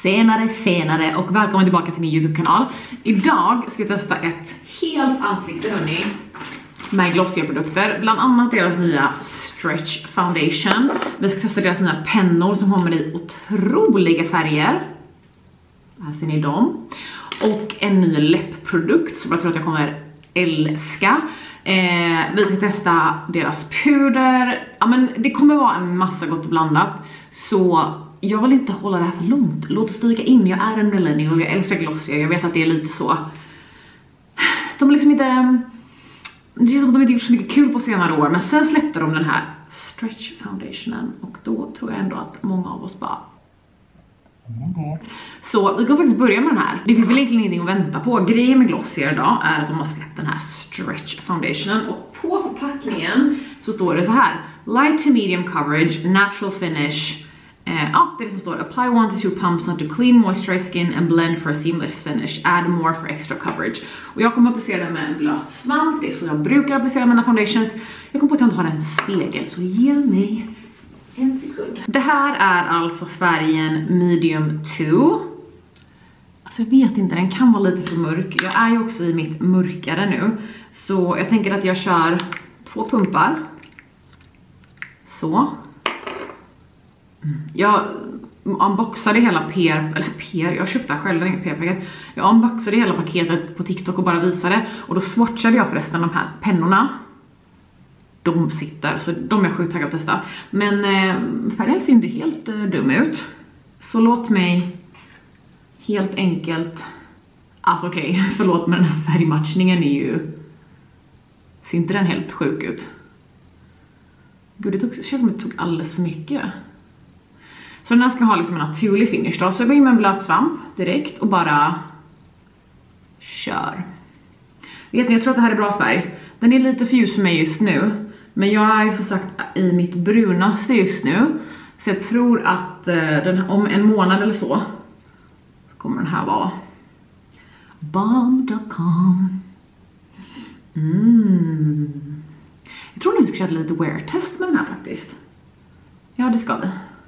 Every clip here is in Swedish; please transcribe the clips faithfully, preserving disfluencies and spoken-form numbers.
senare, senare och välkommen tillbaka till min YouTube-kanal. Idag ska jag testa ett helt ansikte, hörni, med Glossier-produkter. Bland annat deras nya Stretch Foundation. Vi ska testa deras nya pennor som kommer i otroliga färger. Här ser ni dem. Och en ny läppprodukt som jag tror att jag kommer älska. Eh, vi ska testa deras puder. Ja, men det kommer vara en massa gott och blandat. Så jag vill inte hålla det här för långt. Låt oss dyka in. Jag är en millennial och jag älskar Glossier. Jag vet att det är lite så. De är liksom inte... Det är som att de inte gjort så mycket kul på senare år. Men sen släppte de den här Stretch Foundationen. Och då tror jag ändå att många av oss bara... Mm. Så vi kan faktiskt börja med den här. Det finns väl egentligen ingenting att vänta på. Grejen med Glossier idag är att de har släppt den här Stretch Foundationen. Och på förpackningen så står det så här: light to medium coverage, natural finish. Eh, ja, det är det som står. Apply one to two pumps onto clean moisturized skin and blend for a seamless finish. Add more for extra coverage. Och jag kommer att applicera den med en blöt svamp. Det är så jag brukar applicera mina foundations. Jag kommer på att jag inte har en spegel, så ge mig en sekund. Det här är alltså färgen medium two. Alltså jag vet inte, den kan vara lite för mörk. Jag är ju också i mitt mörkare nu. Så jag tänker att jag kör två pumpar. Så. Jag unboxade hela P R, eller P R, jag köpte själv en P R-paket. Jag unboxade hela paketet på TikTok och bara visade. Och då swatchade jag förresten de här pennorna. De sitter, så de är sjukt taggade att testa. Men eh, färgen ser inte helt eh, dum ut. Så låt mig helt enkelt... Alltså okej, okay, förlåt, men den här färgmatchningen är ju... Ser inte den helt sjuk ut? Gud, det, tog, det känns som att det tog alldeles för mycket. Så den här ska ha liksom en naturlig finish då. Så jag går in med en blöt svamp direkt och bara kör. Vet ni, jag tror att det här är bra färg. Den är lite för ljus för mig just nu. Men jag är som sagt i mitt brunaste just nu. Så jag tror att eh, den, om en månad eller så, så kommer den här vara balm dot com. Mm. Jag tror nog vi ska köra lite wear-test med den här faktiskt. Ja, det ska vi.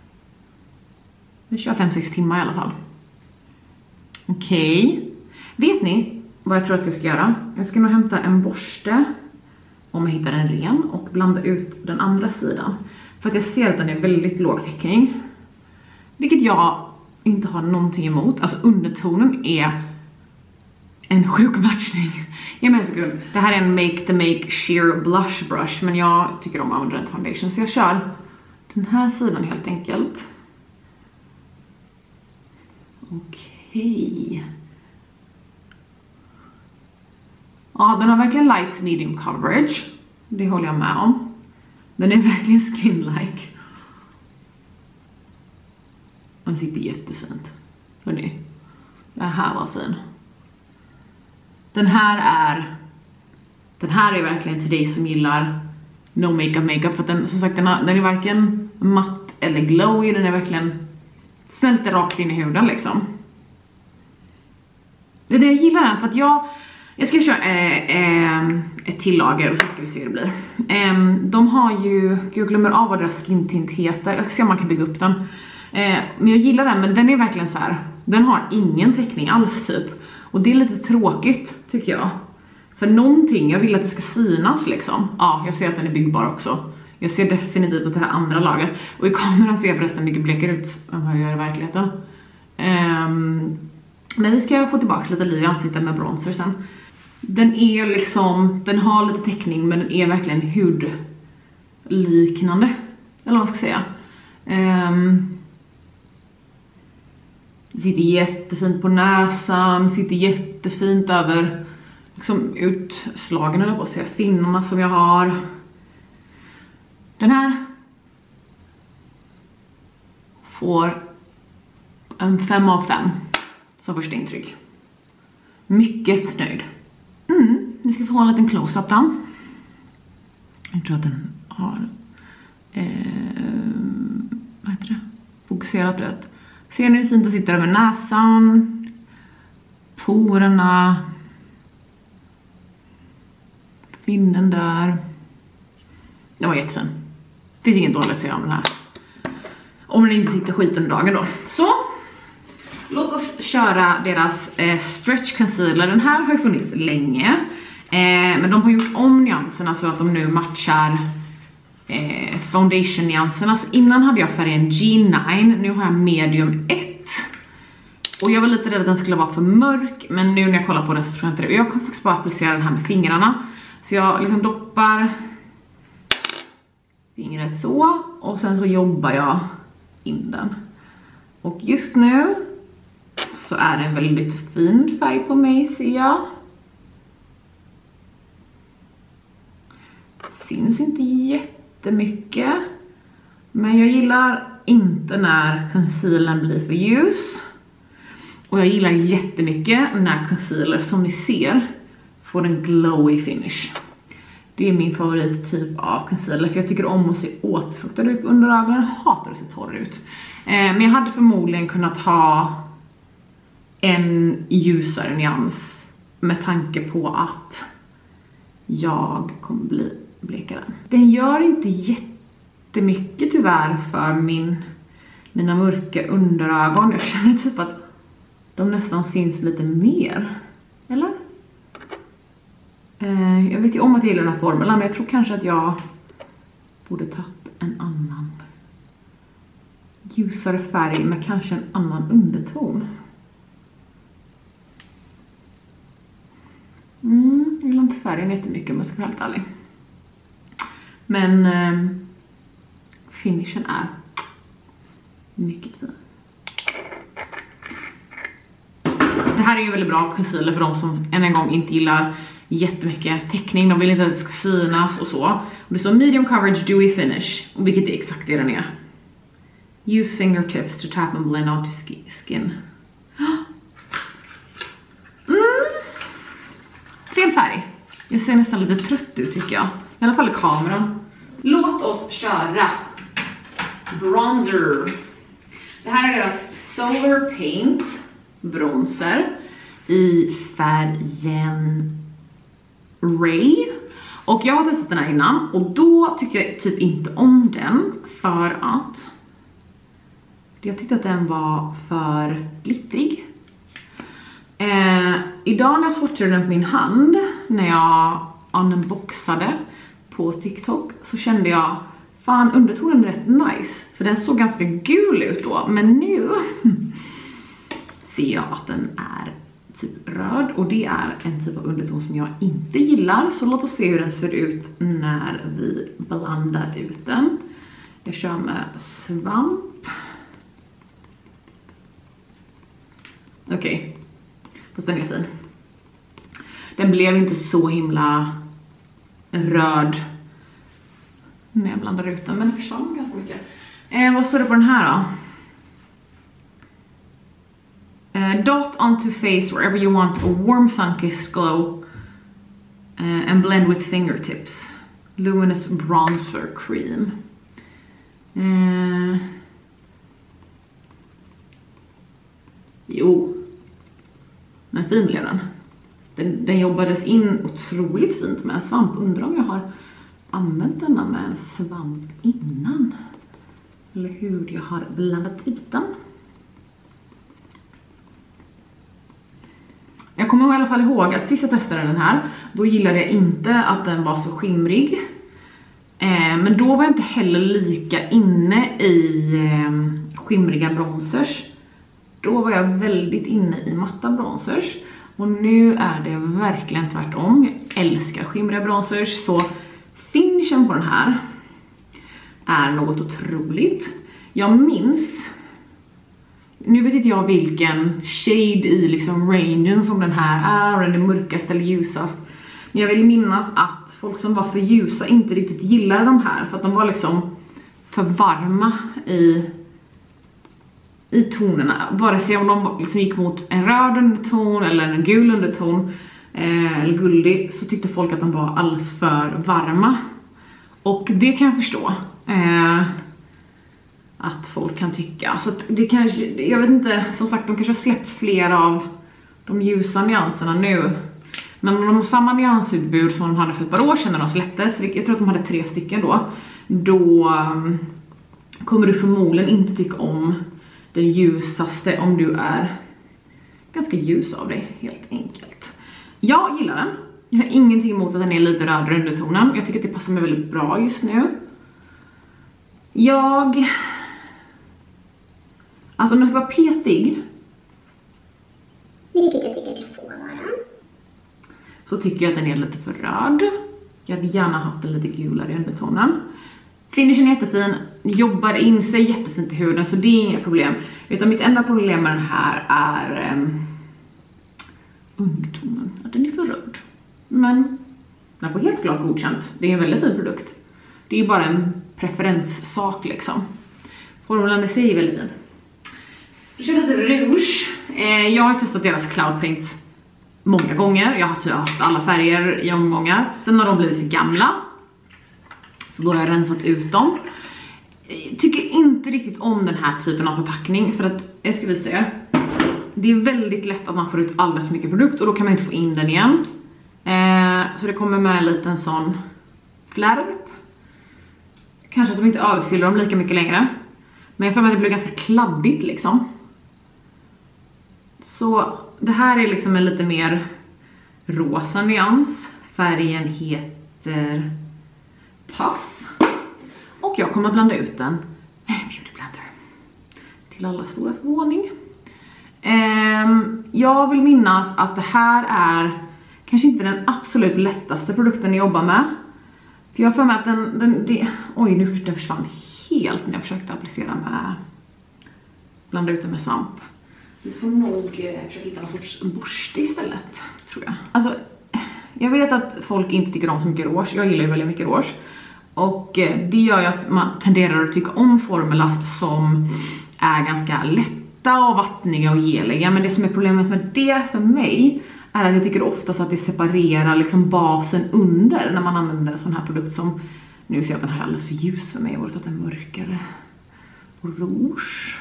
Vi kör fem sex timmar i alla fall. Okej. Okay. Vet ni vad jag tror att jag ska göra? Jag ska nog hämta en borste, om jag hittar en ren, och blanda ut den andra sidan. För att jag ser att den är väldigt låg täckning. Vilket jag inte har någonting emot. Alltså undertonen är en sjuk matchning. Jag menar en sekund. Det här är en Make the Make Sheer Blush Brush. Men jag tycker om att använda den foundation. Så jag kör den här sidan helt enkelt. Okej. Ja, den har verkligen light medium coverage. Det håller jag med om. Den är verkligen skin-like. Den sitter jättefint. Hörrni. Den här var fin. Den här är... Den här är verkligen till dig som gillar no makeup makeup. För att den, som sagt, den, har, den är varken matt eller glowy. Den är verkligen snällt rakt in i huden liksom. Det är det jag gillar den, för att jag... Jag ska köra eh, eh, ett till lager och så ska vi se hur det blir. Eh, de har ju... Jag glömmer av vad deras skin tint heter. Jag ska se om man kan bygga upp den. Eh, men jag gillar den, men den är verkligen så här. Den har ingen täckning alls typ. Och det är lite tråkigt tycker jag. För någonting, jag vill att det ska synas liksom. Ja, jag ser att den är byggbar också. Jag ser definitivt att det här andra lagret. Och i kameran ser jag förresten mycket blekare ut än vad jag gör i verkligheten. Eh, men vi ska få tillbaka lite liv i ansiktet med bronzer sen. Den är liksom, den har lite täckning, men den är verkligen hudliknande. Eller vad man ska säga. Um, det sitter jättefint på näsan, sitter jättefint över liksom utslagen, eller på att säga, finnarna som jag har. Den här får en fem av fem som första intryck. Mycket nöjd. Mm, vi ska få en liten close-up då. Jag tror att den har eh, vad heter det? Fokuserat rätt. Ser ni hur fint det sitter över näsan, porerna, finnen där. Det var jättefin. Det finns inget dåligt att säga om den här. Om den inte sitter skit under dagen då. Så låt oss köra deras eh, stretch concealer. Den här har ju funnits länge. Eh, men de har gjort om nyanserna så att de nu matchar eh, foundation nyanserna. Så innan hade jag färgen G nio, nu har jag medium ett. Och jag var lite rädd att den skulle vara för mörk, men nu när jag kollar på den så tror jag inte det. Och jag kan faktiskt bara applicera den här med fingrarna. Så jag liksom doppar fingret så, och sen så jobbar jag in den. Och just nu så är det en väldigt fin färg på mig, ser jag. Syns inte jättemycket, men jag gillar inte när concealern blir för ljus. Och jag gillar jättemycket när concealer, som ni ser, får en glowy finish. Det är min favorit typ av concealer, för jag tycker om att se återfuktad ut under ögonen, hatar att se torr ut. Eh, men jag hade förmodligen kunnat ha en ljusare nyans med tanke på att jag kommer bli blekare. Den gör inte jättemycket tyvärr för min, mina mörka underögon. Jag känner typ att de nästan syns lite mer. Eller? Eh, jag vet ju om att jag gillar den här formeln, men jag tror kanske att jag borde tagit en annan ljusare färg med kanske en annan underton. Mm, jag gillar inte färgen jättemycket om jag ska vara helt ärlig. Men eh, finishen är mycket fin. Det här är ju väldigt bra concealer för de som än en gång inte gillar jättemycket täckning. De vill inte att det ska synas och så. Och det står medium coverage dewy finish, vilket är exakt det den är. Use fingertips to tap and blend onto skin. Mm. Fel färg. Jag ser nästan lite trött ut tycker jag. I alla fall i kameran. Låt oss köra bronzer. Det här är deras Solar Paint bronzer i färgen Ray. Och jag har testat den här innan och då tycker jag typ inte om den, för att jag tyckte att den var för glittrig. Eh, idag när jag swatchade den på min hand, när jag unboxade på TikTok, så kände jag, fan, undertonen är rätt nice. För den såg ganska gul ut då, men nu ser jag att den är typ röd, och det är en typ av underton som jag inte gillar. Så låt oss se hur den ser ut när vi blandar ut den. Jag kör med svamp. Okej, okay. Fast den är fin. Den blev inte så himla röd när jag blandade ut den, men det försvann ganska mycket. Eh, vad står det på den här då? Uh, dot onto face wherever you want a warm sun-kissed glow uh, and blend with fingertips. Luminous bronzer cream. Uh, jo, men fin blev den. den. Den jobbades in otroligt fint med svamp. Undrar om jag har använt denna med svamp innan. Eller hur jag har blandat ut den. Jag kommer i alla fall ihåg att sist jag testade den här, då gillade jag inte att den var så skimrig. Eh, men då var jag inte heller lika inne i eh, skimriga bronzers. Då var jag väldigt inne i matta bronzers. Och nu är det verkligen tvärtom. Jag älskar skimriga bronzers. Så finishen på den här är något otroligt. Jag minns... Nu vet inte jag vilken shade i liksom rangen som den här är, och den är mörkast eller ljusast. Men jag vill minnas att folk som var för ljusa inte riktigt gillade de här, för att de var liksom för varma i, i tonerna. Vare sig om de liksom gick mot en röd underton eller en gul underton eh, eller guldig, så tyckte folk att de var alldeles för varma. Och det kan jag förstå. Eh, att folk kan tycka. Så att det kanske, jag vet inte, som sagt, de kanske har släppt fler av de ljusa nyanserna nu. Men om de har samma nyansutbud som de hade för ett par år sedan när de släpptes, jag tror att de hade tre stycken då, då um, kommer du förmodligen inte tycka om den ljusaste om du är ganska ljus av det, helt enkelt. Jag gillar den. Jag har ingenting emot att den är lite rödare undertonen. Jag tycker att det passar mig väldigt bra just nu. Jag... Alltså om jag ska vara petig, vilket jag tycker att jag får vara, så tycker jag att den är lite för röd. Jag hade gärna haft en lite gulare i undertonen. Finishen är jättefin, jobbar in sig jättefint i huden, så det är inga problem. Utan mitt enda problem med den här är um, undertonen, att den är för röd. Men den får helt klart godkänt. Det är en väldigt fin produkt. Det är ju bara en preferenssak liksom. Formulan i sig är väldigt fin. Jag kör lite rouge. Eh, jag har testat deras Cloud Paints många gånger. Jag har typ haft alla färger i omgångar. Sen har de blivit för gamla, så då har jag rensat ut dem. Jag tycker inte riktigt om den här typen av förpackning, för att, jag ska visa er, det är väldigt lätt att man får ut alldeles mycket produkt och då kan man inte få in den igen. Eh, så det kommer med en liten sån flärp. Kanske att de inte överfyller dem lika mycket längre. Men jag får med att det blir ganska kladdigt liksom. Så det här är liksom en lite mer rosa nyans. Färgen heter Puff. Och jag kommer att blanda ut den med en beauty blender. Till alla stora förvåning. Um, jag vill minnas att det här är kanske inte den absolut lättaste produkten att jobba med. För jag får med att den... den det, oj, nu den försvann helt när jag försökte applicera med... Blanda ut den med svamp. Vi får nog eh, försöka hitta någon sorts borste istället, tror jag. Alltså, jag vet att folk inte tycker om så mycket rouge. Jag gillar ju väldigt mycket rouge. Och eh, det gör ju att man tenderar att tycka om formulas som är ganska lätta och vattniga och geliga. Men det som är problemet med det för mig är att jag tycker oftast att det separerar liksom basen under när man använder en sån här produkt som... Nu ser jag att den här är alldeles för ljus för mig. Jag borde att den är mörkare. Och rouge.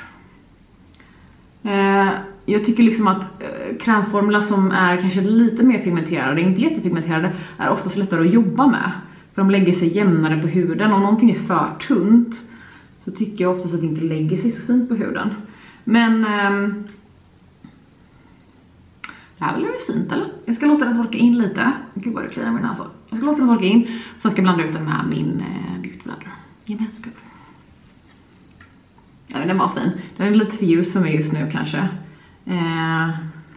Eh, jag tycker liksom att eh, krämformula som är kanske lite mer pigmenterade, inte jättepigmenterade, är oftast lättare att jobba med. För de lägger sig jämnare på huden. Om någonting är för tunt så tycker jag oftast att det inte lägger sig så fint på huden. Men... Eh, det här blir fint, eller? Jag ska låta den torka in lite. Gud vad det kliar med den här så. Jag ska låta den torka in. Sen ska jag blanda ut den med min eh, beauty blender. Gemenskap. Ja, den var fin. Den är lite för ljus för mig just nu kanske. Eh,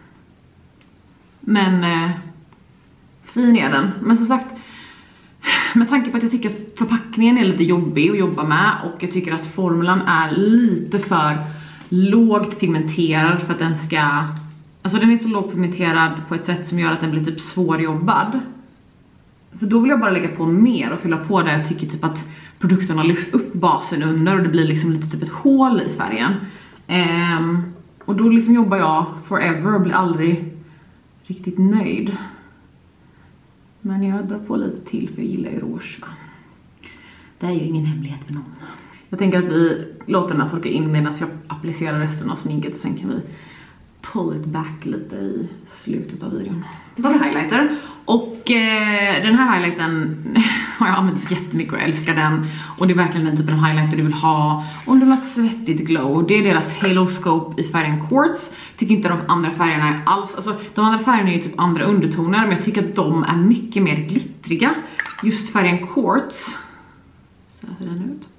men eh, fin är den. Men som sagt, med tanke på att jag tycker att förpackningen är lite jobbig att jobba med. Och jag tycker att formulan är lite för lågt pigmenterad för att den ska... Alltså den är så lågpigmenterad på ett sätt som gör att den blir typ svårjobbad. För då vill jag bara lägga på mer och fylla på där jag tycker typ att produkten har lyft upp basen under och det blir liksom lite typ ett hål i färgen. Um, och då liksom jobbar jag forever och blir aldrig riktigt nöjd. Men jag drar på lite till för jag gillar ju rouge, va? Det är ju ingen hemlighet för någon. Jag tänker att vi låter den här torka in medan jag applicerar resten av sminket och sen kan vi pull it back lite i slutet av videon. Så tar vi highlighter. Och eh, den här highlightern har jag använt jättemycket och älskar den. Och det är verkligen den typen av highlighter du vill ha om du vill ha ett svettigt glow. Det är deras Halo Scope i färgen Quartz. Tycker inte de andra färgerna är alls. Alltså de andra färgerna är ju typ andra undertoner. Men jag tycker att de är mycket mer glittriga. Just färgen Quartz. Så här ser den ut.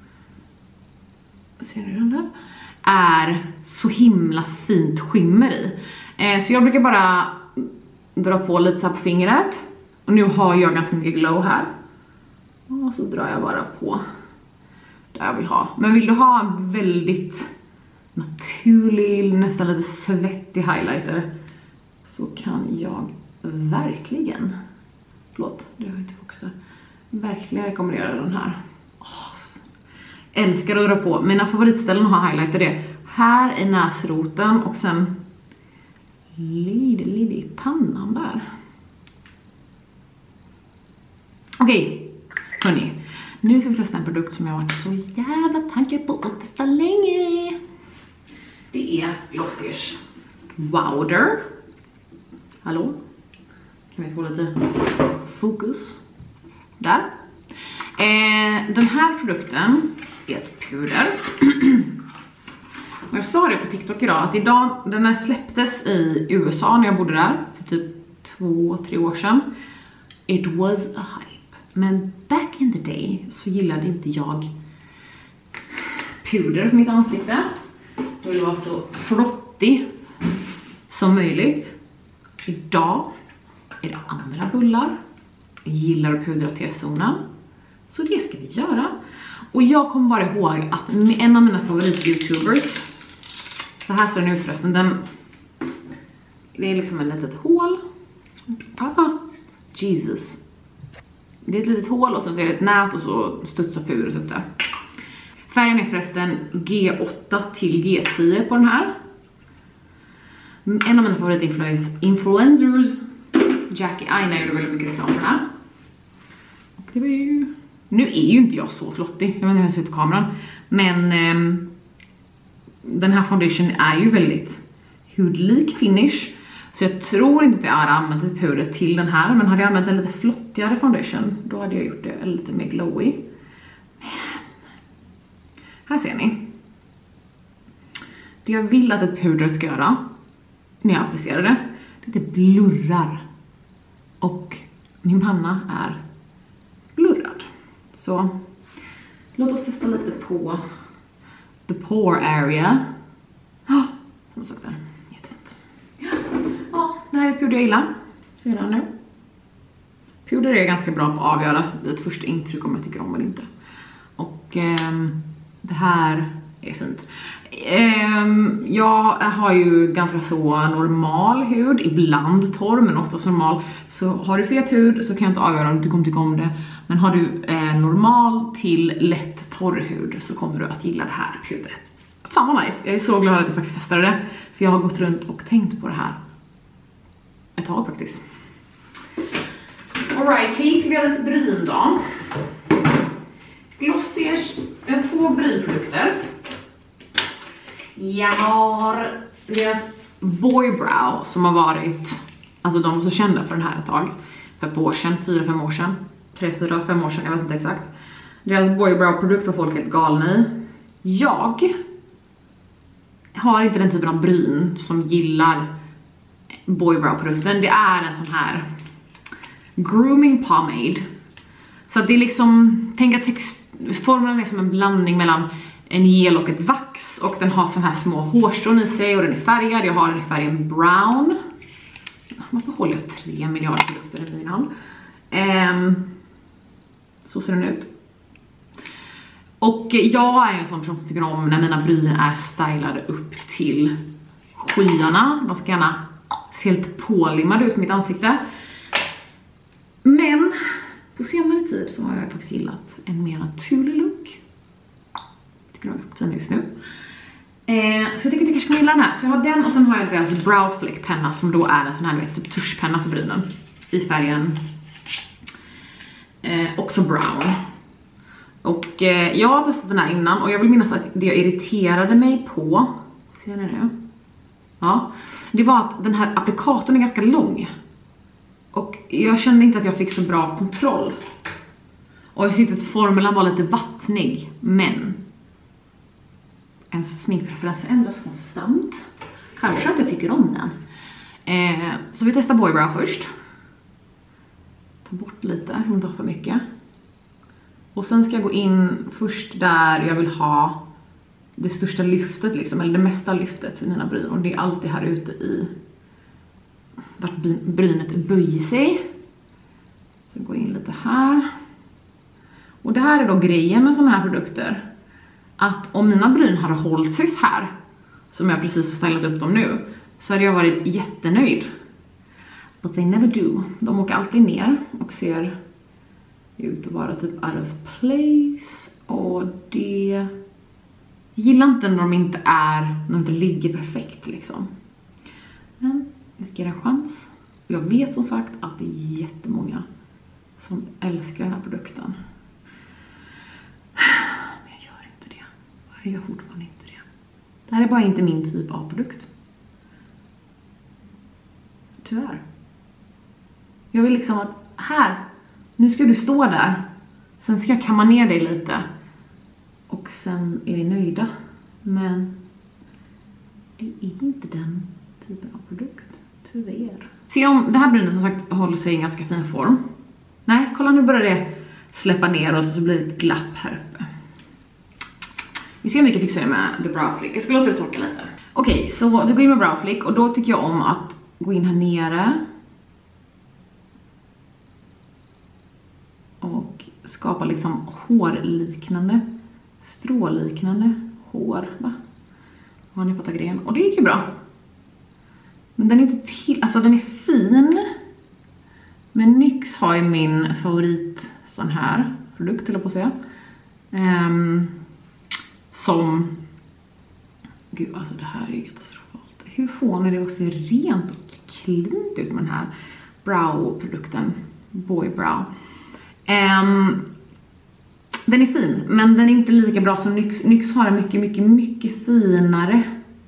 Ser ni den där? Är så himla fint skimmer i. Eh, så jag brukar bara dra på lite så här på fingret. Och nu har jag ganska mycket glow här. Och så drar jag bara på där jag vill ha. Men vill du ha en väldigt naturlig, nästan lite svettig highlighter så kan jag verkligen, förlåt, det har jag inte fokuserat, verkligen rekommendera den här. Oh, älskar att dra på. Mina favoritställen att ha highlighter är här i näsroten och sen lite, lite i pannan där. Okej, hörni. Nu ska vi testa en produkt som jag har varit så jävla taggad på att testa länge. Det är Glossiers Wowder. Hallå? Kan vi få lite fokus? Där. Eh, den här produkten är ett puder. Och jag sa det på TikTok idag att idag, den här släpptes i U S A när jag bodde där för typ två, tre år sedan. It was a hype. Men back in the day så gillade inte jag puder på mitt ansikte. Jag ville vara så flottig som möjligt. Idag är det andra bullar. Jag gillar att pudra T-zonen. Så det ska vi göra. Och jag kommer bara ihåg att en av mina favorit-youtubers, så här ser den ut förresten, den, det är liksom en litet hål. Ah, Jesus. Det är ett litet hål och sen så är det ett nät och så studsar pudret upp där. Färgen är förresten G åtta till G tio på den här. En av mina favorit-influencers, Jackie Aina, gjorde väldigt mycket reklam på den här. Och det var ju... Nu är ju inte jag så flottig, jag vet inte hur jag ser ut i kameran. Men eh, den här foundation är ju väldigt hudlik finish. Så jag tror inte att jag hade använt ett puder till den här. Men hade jag använt en lite flottigare foundation, då hade jag gjort det lite mer glowy. Men här ser ni. Det jag vill att ett puder ska göra när jag applicerar det, det är att det blurrar. Och min panna är blurrad. Så låt oss testa lite på the pore area. Ja, som sagt där. Jättefint. Ja, det här är ett puder jag gillar. Ser du nu? Puder är ganska bra på att avgöra ett första intryck om jag tycker om eller inte. Och eh, det här är fint. Eh, jag har ju ganska så normal hud, ibland torr men oftast normal. Så har du fet hud så kan jag inte avgöra om du kommer tycka om det. Men har du eh, normal till lätt torr hud så kommer du att gilla det här pudret. Fan vad nice, jag är så glad att jag faktiskt testade det. För jag har gått runt och tänkt på det här ett tag faktiskt. Alright, ska vi göra lite bryn då. Glossiers, jag har två brynprodukter. Jag har deras Boy Brow som har varit, alltså de var så kända för den här ett tag. För ett år sedan, fyra, fem år sedan. Tre, fyra, fem år sedan, jag vet inte exakt. Deras Boy Brow produkt var folk helt galna i. Jag har inte den typen av bryn som gillar Boy Brow produkten. Det är en sån här grooming pomade. Så att det är liksom, tänk att text, formen är som en blandning mellan en gel och ett vax. Och den har sån här små hårstrån i sig och den är färgad. Jag har den i färgen brown. Varför håller jag tre miljarder produkter i min hand? Um, så ser den ut. Och jag är en sån person som tycker om när mina bryn är stylade upp till skyarna. De ska gärna se lite pålimmade ut på mitt ansikte. Men på senare tid så har jag faktiskt gillat en mer naturlig look. Tycker jag är ganska fin just nu. Eh, så jag tänker att jag kanske kommer gilla den här. Så jag har den och sen har jag deras brow flick penna som då är en sån här typ tuschpenna för brynen. I färgen eh, också brown. Och eh, jag har testat den här innan och jag vill minnas att det jag irriterade mig på, ser ni det? Ja, det var att den här applikatorn är ganska lång. Och jag kände inte att jag fick så bra kontroll. Och jag tyckte att formulan var lite vattnig, men ens sminkpreferenser ändras konstant. Kanske att jag tycker om den. Eh, så vi testar Boy Brow först. Ta bort lite, jag vill inte ha för mycket. Och sen ska jag gå in först där jag vill ha det största lyftet liksom, eller det mesta lyftet i mina bryn. Och det är alltid här ute i vart brynet böjer sig. Så gå in lite här. Och det här är då grejen med sådana här produkter. Att om mina bryn hade hållit sig så här, som jag precis har stylat upp dem nu, så hade jag varit jättenöjd. But they never do. De åker alltid ner och ser ut att vara typ out of place. Och det... Jag gillar inte när de inte är, när de inte ligger perfekt liksom. Men jag ska ge en chans. Jag vet som sagt att det är jättemånga som älskar den här produkten. Men jag gör inte det. Jag gör fortfarande inte det. Det här är bara inte min typ av produkt. Tyvärr. Jag vill liksom att här, nu ska du stå där. Sen ska jag kamma ner dig lite. Och sen är vi nöjda. Men Eller är inte den typen av produkt? Tyvärr. Se om det här brynet som sagt håller sig i en ganska fin form. Nej, kolla nu börjar det släppa neråt och så blir det ett glapp här uppe. Vi ser hur mycket fixar det med The Brow Flick. Jag ska låta det torka lite. Okej, okay, så vi går in med Brow Flick och då tycker jag om att gå in här nere. Och skapa liksom hårliknande, stråliknande hår, va? Har ni fattat grejen? Och det gick ju bra. Men den är inte till, alltså den är fin. Men N Y X har ju min favorit sån här produkt, eller på att säga. Um, som, gud alltså det här är ju katastrofalt. Hur får ni det att se rent och cleant ut med den här brow-produkten? Boy Brow. Um, den är fin, men den är inte lika bra som N Y X. N Y X har en mycket, mycket, mycket finare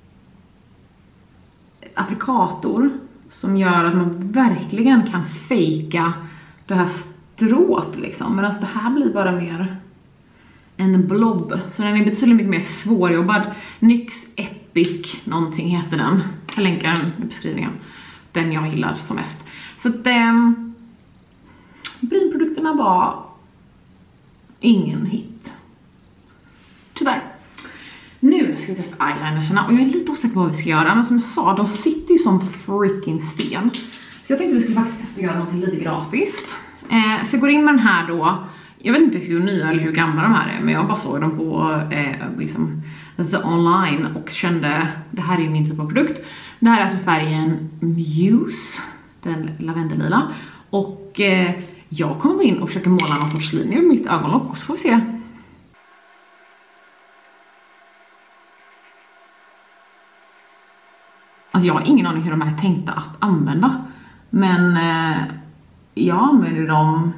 applikator som gör att man verkligen kan fejka det här strået liksom. Medan det här blir bara mer en blob. Så den är betydligt mycket mer svårjobbad. N Y X Epic någonting heter den. Jag länkar den i beskrivningen. Den jag gillar som mest. Så att um, brynprodukterna var ingen hit. Tyvärr. Nu ska vi testa eyelinerserna och jag är lite osäker på vad vi ska göra, men som jag sa, de sitter ju som freaking sten. Så jag tänkte vi skulle faktiskt testa att göra något lite grafiskt. Eh, så jag går in med den här då. Jag vet inte hur nya eller hur gamla de här är, men jag bara såg dem på eh, liksom The Online och kände det här är min typ av produkt. Det här är alltså färgen Muse, den lavendellila. Och eh, jag kommer gå in och försöka måla någon sorts linje med mitt ögonlock och så får vi se. Alltså jag har ingen aning hur de här är tänkta att använda. Men eh, jag använder dem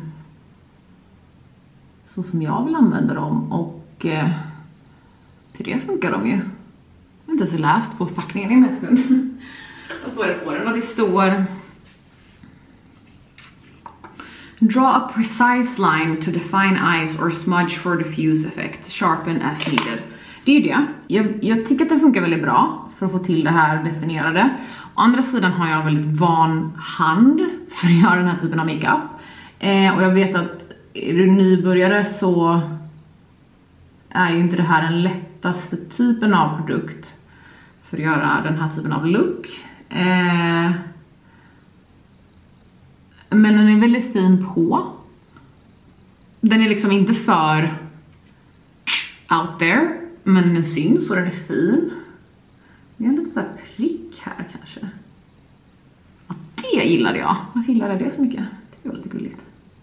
så som jag vill använda dem. Och eh, till det funkar de ju. Jag har inte ens läst på förpackningen i en sekund. Vad står det på den? Och det står: draw a precise line to define eyes or smudge for diffuse effect. Sharpen as needed. Det är ju det. Jag, jag tycker att den funkar väldigt bra för att få till det här definierade. Å andra sidan har jag väldigt van hand för att göra den här typen av makeup. Eh, och jag vet att är du nybörjare så är ju inte det här den lättaste typen av produkt för att göra den här typen av look. Eh, men den är väldigt fin på. Den är liksom inte för out there, men den syns och den är fin. Det är en lite så här prick här kanske. Ja, det gillade jag. Varför gillade jag det så mycket? Det var lite gulligt.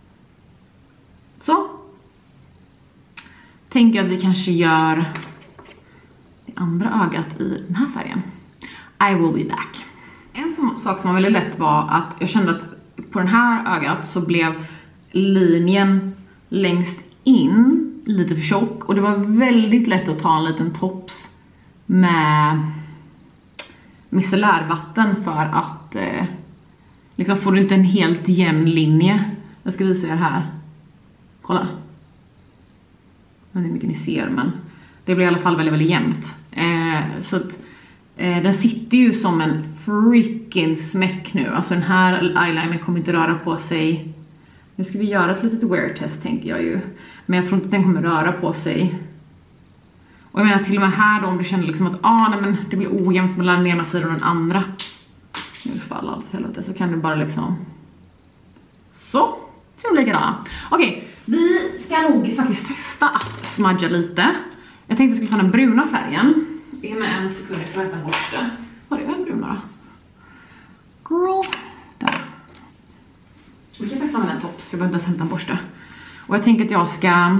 Så. Tänker att vi kanske gör det andra ögat i den här färgen. I will be back. En som, sak som var väldigt lätt var att jag kände att på den här ögat så blev linjen längst in lite för tjock. Och det var väldigt lätt att ta en liten tops med micellärvatten för att eh, liksom får du inte en helt jämn linje. Jag ska visa er här. Kolla. Jag vet inte hur mycket ni ser, men det blir i alla fall väldigt, väldigt jämnt. Eh, så att eh, den sitter ju som en freaking smäck nu. Alltså den här eyeliner kommer inte röra på sig. Nu ska vi göra ett litet wear test tänker jag ju. Men jag tror inte att den kommer röra på sig. Och jag menar till och med här då, om du känner liksom att ah, nej, men det blir ojämnt mellan den ena sidan och den andra. Nu faller allt helvete, så kan du bara liksom så, ser de likadana. Okej, okay, vi ska nog faktiskt testa att smudga lite. Jag tänkte att jag skulle ta den bruna färgen. Ge mig en sekund, jag ska hämta en borste. Var är den bruna då? Girl, där. Vi kan faktiskt använda en tops, jag behöver inte ens hämta en borste. Och jag tänker att jag ska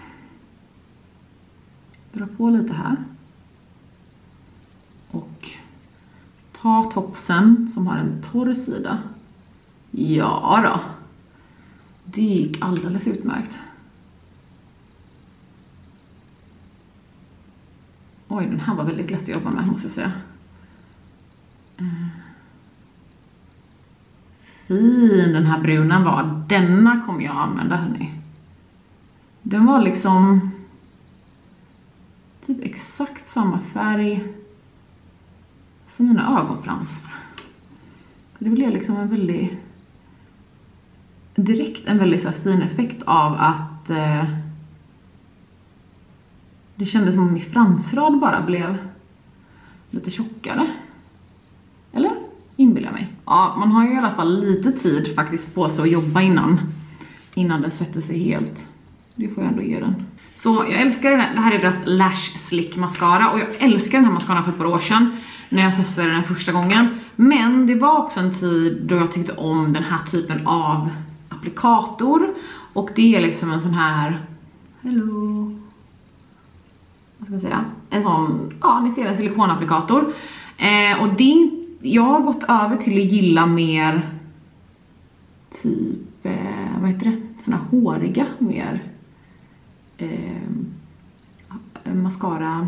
dra på lite här. Och ta topsen som har en torr sida. Ja då. Det gick alldeles utmärkt. Oj, den här var väldigt lätt att jobba med, måste jag säga. Fin den här bruna var. Denna kommer jag använda, hörni. Den var liksom typ exakt samma färg som mina ögonfransar. Det blir liksom en väldigt direkt en väldigt så här fin effekt av att eh, det kändes som om min fransrad bara blev lite tjockare. Eller? Inbillar jag mig. Ja, man har ju i alla fall lite tid faktiskt på sig att jobba innan. Innan det sätter sig helt. Det får jag ändå ge den. Så jag älskar den här. Det här är deras Lash Slick mascara. Och jag älskar den här mascaran för ett par år sedan. När jag testade den första gången. Men det var också en tid då jag tyckte om den här typen av applikator. Och det är liksom en sån här... Hello. Vad ska jag säga? En sån... Ja, ni ser en silikonapplikator. Eh, och det... Jag har gått över till att gilla mer... Typ... Eh, vad heter det? Såna håriga mer... Eh, mascara...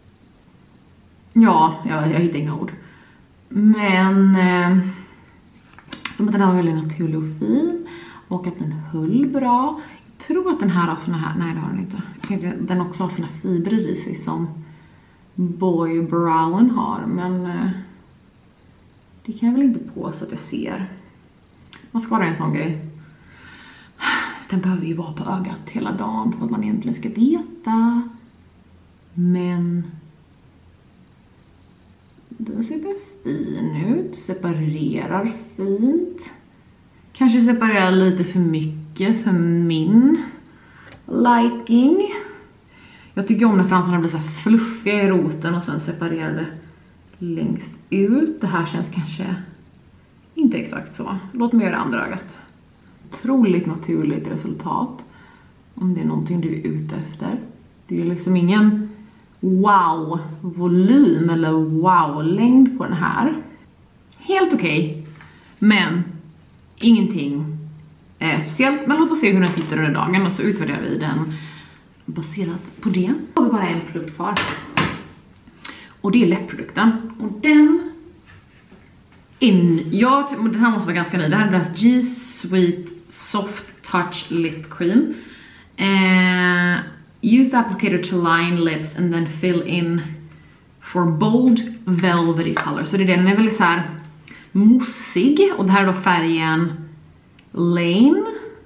Ja, jag, jag hittar inga ord. Men... Eh, den här var väldigt naturlig och fin. Och att den höll bra. Jag tror att den här har såna här... Nej, det har den inte. Den också har såna fibrer i sig som Boy Brown har. Men eh, det kan jag väl inte på så att jag ser. Mascara är en sån grej. Den behöver ju vara på ögat hela dagen för att man egentligen ska veta. Men... Den ser fin ut. Separerar fint. Kanske separerar lite för mycket för min liking. Jag tycker om när fransarna blir så här fluffiga i roten och sen separerade längst ut. Det här känns kanske inte exakt så. Låt mig göra andra ögat. Otroligt naturligt resultat. Om det är någonting du är ute efter. Det är liksom ingen wow-volym eller wow-längd på den här. Helt okej. Okay, men ingenting eh, speciellt. Men låt oss se hur den sitter under dagen och så utvärderar vi den baserat på det. Då har vi bara en produkt kvar. Och det är läppprodukten. Och den in, ja, den här måste vara ganska ny. Det här är deras G Sweet Soft Touch Lip Cream. Eh, use the applicator to line lips and then fill in for bold velvety color. Så det är den, den är väldigt så här mossig. Och det här är då färgen Lane.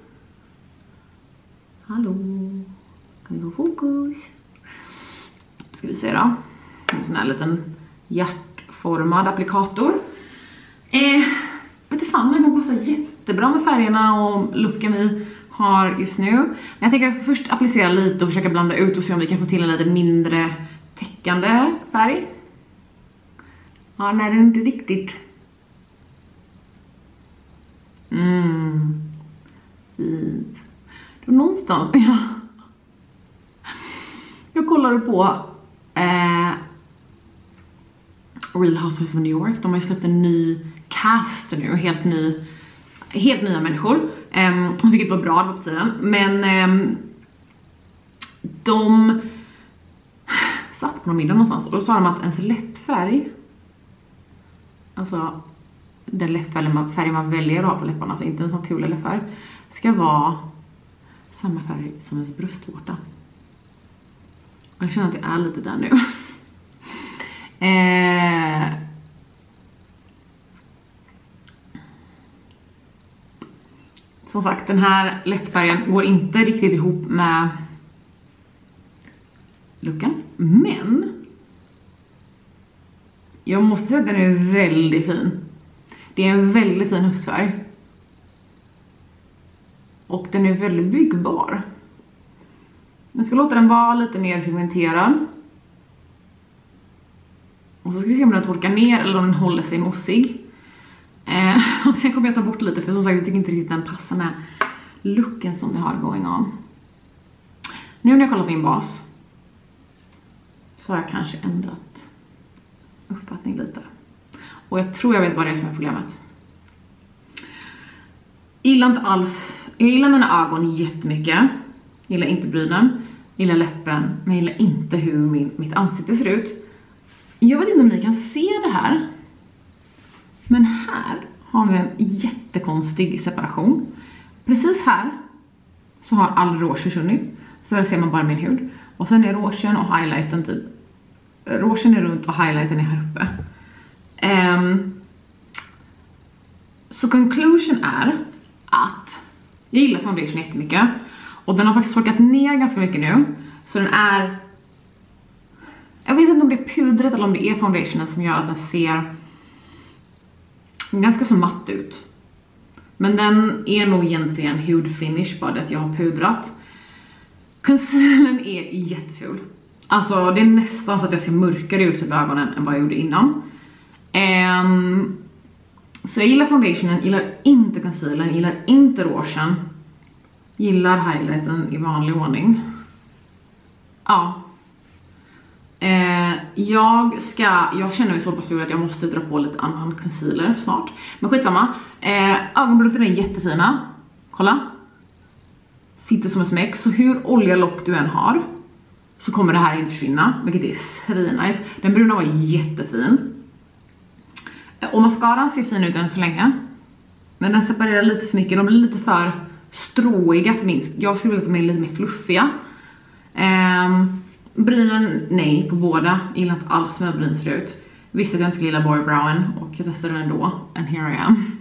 Hallå. Kan du få fokus? Ska vi se då. En sån här liten hjärtformad applikator. Eh, vet du fan, den passar jättebra med färgerna och looken vi har just nu. Men jag tänker att jag ska först applicera lite och försöka blanda ut och se om vi kan få till en lite mindre täckande färg. Ja, nej, den är inte riktigt. Mm. Fint. Då någonstans, ja. Jag kollade på eh, Real Housewives of New York. De har ju släppt en ny cast nu, helt ny, helt nya människor, um, vilket var bra på tiden. Men um, de satt på någon middag någonstans och då sa de att ens läppfärg, alltså den läppfärg man, färg man väljer att ha på läpparna, alltså inte en naturlig läppfärg, ska vara samma färg som ens bröstvårta. Och jag känner att det är lite där nu. eh, Som sagt, den här läppfärgen går inte riktigt ihop med looken. Men jag måste säga att den är väldigt fin. Det är en väldigt fin höstfärg. Och den är väldigt byggbar. Jag ska låta den vara lite mer pigmenterad. Och så ska vi se om den torkar ner eller om den håller sig mossig. Eh, och sen kommer jag ta bort lite, för som sagt jag tycker inte riktigt den passar med looken som vi har going on. Nu när jag kollar på min bas så har jag kanske ändrat uppfattning lite. Och jag tror jag vet vad det är som är problemet. Jag gillar inte alls, jag gillar mina ögon jättemycket. Jag gillar inte brynen, jag gillar läppen, men jag gillar inte hur min, mitt ansikte ser ut. Jag vet inte om ni kan se det här. Men här har vi en jättekonstig separation. Precis här så har all rouge försvunnit. Så där ser man bara min hud. Och sen är rougen och highlighten typ. Rougen är runt och highlighten är här uppe. Så conclusion är att jag gillar foundation jättemycket. Och den har faktiskt torkat ner ganska mycket nu. Så den är... Jag vet inte om det är pudret eller om det är foundationen som gör att den ser ganska så matt ut. Men den är nog egentligen hud finish, bara det att jag har pudrat. Concealern är jätteful. Alltså det är nästan så att jag ser mörkare ut i ögonen än vad jag gjorde innan. Um, så jag gillar foundationen, gillar inte concealern, gillar inte rougen. Gillar highlighten i vanlig ordning. Ja. Eh, jag ska, jag känner mig så pass att jag måste dra på lite annan concealer snart. Men skitsamma. Eh, ögonprodukterna är jättefina. Kolla. Sitter som en smäck. Så hur olja lock du än har så kommer det här inte försvinna. Vilket är svinnice. Den bruna var jättefin. Och mascaran ser fin ut än så länge. Men den separerar lite för mycket. De blir lite för stråiga för min. Jag skulle vilja att de är lite mer fluffiga. Um, brynen, nej på båda. Jag gillar inte alls mina bryn ser ut. Visste att jag inte skulle gilla Boy-browen. Och jag testade den ändå. And here I am.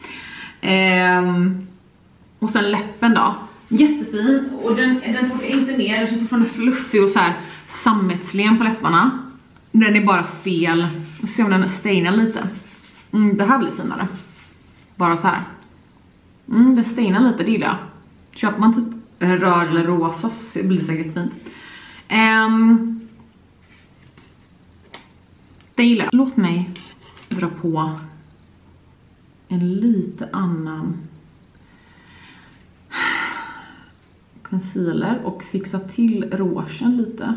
um, och sen läppen då. Jättefin. Och den, den tar inte ner. Den känns fortfarande fluffig och så här sammetslen på läpparna. Den är bara fel. Jag ser om den stainar lite. Mm, det här blir finare. Bara så här. Mm, den stainar lite, det gillar jag. Köper man typ röd eller rosa så blir det säkert fint. Um, det gillar jag. Låt mig dra på en lite annan concealer och fixa till rougen lite.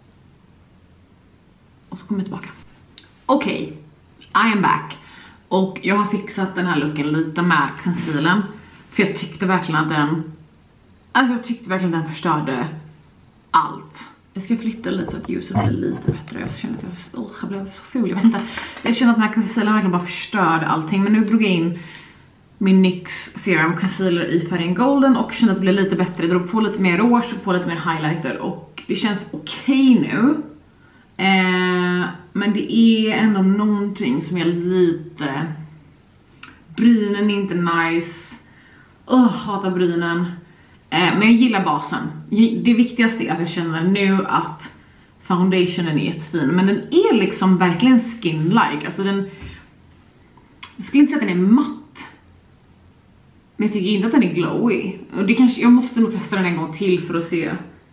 Och så kommer jag tillbaka. Okej, okay, I am back. Och jag har fixat den här looken lite med concealern. För jag tyckte verkligen att den... Alltså jag tyckte verkligen att den förstörde allt. Jag ska flytta lite så att ljuset blir lite bättre. Jag känner att jag, oh, jag blev så ful, jag vet inte. Jag känner att den här concealern verkligen bara förstörde allting. Men nu drog jag in min N Y X Serum Concealer i färgen Golden. Och kände att det blev lite bättre. Jag drog på lite mer rouge och på lite mer highlighter. Och det känns okej okay nu. Eh, men det är ändå någonting som är lite... Brynen är inte nice. Åh, oh, hatar brynen. Eh, men jag gillar basen. Det viktigaste är att jag känner nu att foundationen är jättefin. Men den är liksom verkligen skin-like. Alltså den... Jag skulle inte säga att den är matt. Men jag tycker inte att den är glowy. Och det kanske... Jag måste nog testa den en gång till för att se...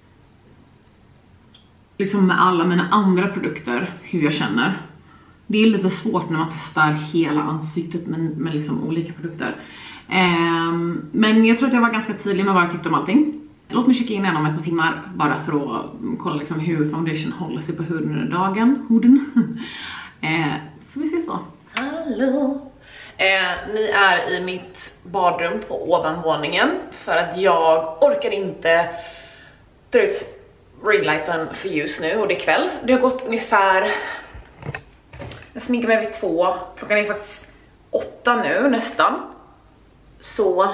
Liksom med alla mina andra produkter hur jag känner. Det är lite svårt när man testar hela ansiktet med, med liksom olika produkter. Um, men jag tror att jag var ganska tydlig med vad jag tyckte om allting. Låt mig checka in en om ett par timmar bara för att kolla liksom hur foundation håller sig på huden under dagen. Huden. uh, så vi ses då. Hallå! Eh, ni är i mitt badrum på ovanvåningen för att jag orkar inte dra ut ringlighten för ljus nu och det är kväll. Det har gått ungefär... Jag sminkar mig vid två. Klockan är faktiskt åtta nu nästan. Så...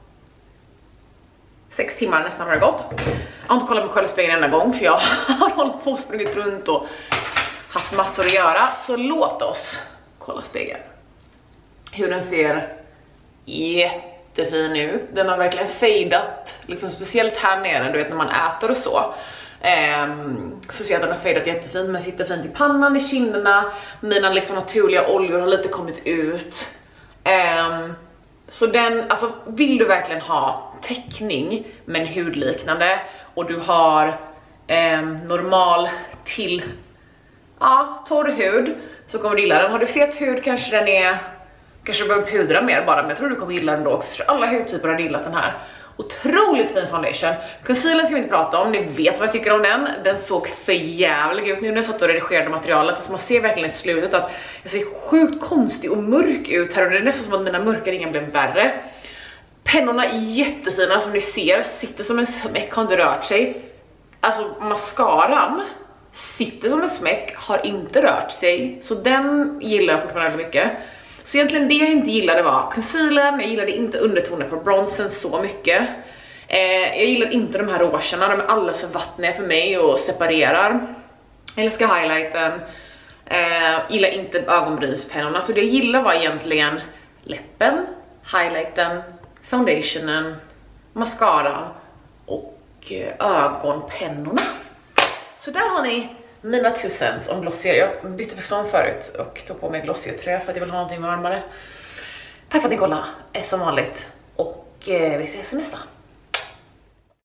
Sex timmar nästan har det gått. Jag har inte kollat mig själv i spegeln enda gång för jag har hållit på och sprungit runt och haft massor att göra. Så låt oss kolla spegeln. Hur den ser jättefin ut. Den har verkligen fadat, liksom speciellt här nere, du vet när man äter och så. Um, så ser jag att den har fadat jättefint, men sitter fint i pannan, i kinderna. Mina liksom naturliga oljor har lite kommit ut. Um, så den, alltså vill du verkligen ha täckning men hudliknande och du har um, normal till ja, torr hud så kommer du gilla den. Har du fet hud kanske den är, kanske du behöver pudra mer bara, men jag tror du kommer gilla den då också. Alla hudtyper har gillat den här. Otroligt fin foundation. Concealern ska vi inte prata om, ni vet vad jag tycker om den. Den såg för jävlig ut nu när jag satt och redigerade materialet. Alltså man ser verkligen i slutet att jag ser sjukt konstig och mörk ut här. Och det är nästan som att mina mörka ringar blev värre. Pennorna är jättefina som ni ser. Sitter som en smäck, har inte rört sig. Alltså mascaran sitter som en smäck, har inte rört sig. Så den gillar jag fortfarande mycket. Så egentligen det jag inte gillade var concealern, jag gillade inte undertoner på bronzen så mycket. Eh, jag gillar inte de här rougerna, de är alldeles för vattniga för mig och separerar. Jag älskar highlighten, eh, gillar inte ögonbrynspennorna. Så det jag gillar var egentligen läppen, highlighten, foundationen, mascaran och ögonpennorna. Så där har ni mina two cents om Glossier. Jag bytte faktiskt om förut och tog på mig Glossier-tröja för att jag vill ha någonting varmare. Tack för att ni kollade, som vanligt. Och eh, vi ses i nästa.